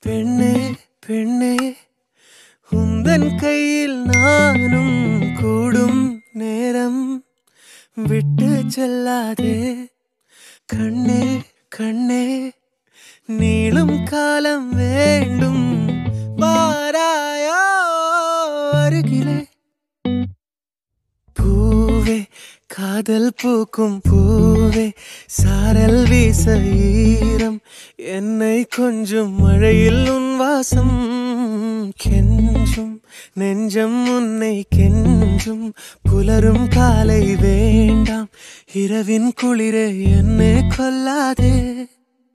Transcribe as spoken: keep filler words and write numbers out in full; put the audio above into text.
பெண்ணே பெண்ணே உந்தன் கையில் நானும் கூடும் நேரம் விட்டு செல்லாதே கண்ணே கண்ணே நீளும் காலம் வேண்டும் வாராயோ அருகிலே பூவே காதல் பூக்கும் பூவே சாரல் வீச ஈரம் என்னை கொஞ்சம் மழையில் உன் வாசம் கெஞ்சும் நெஞ்சம் உன்னை கெஞ்சும் புலரும் காலை வேண்டாம் இரவின் குளிரே என்னை கொல்லாதே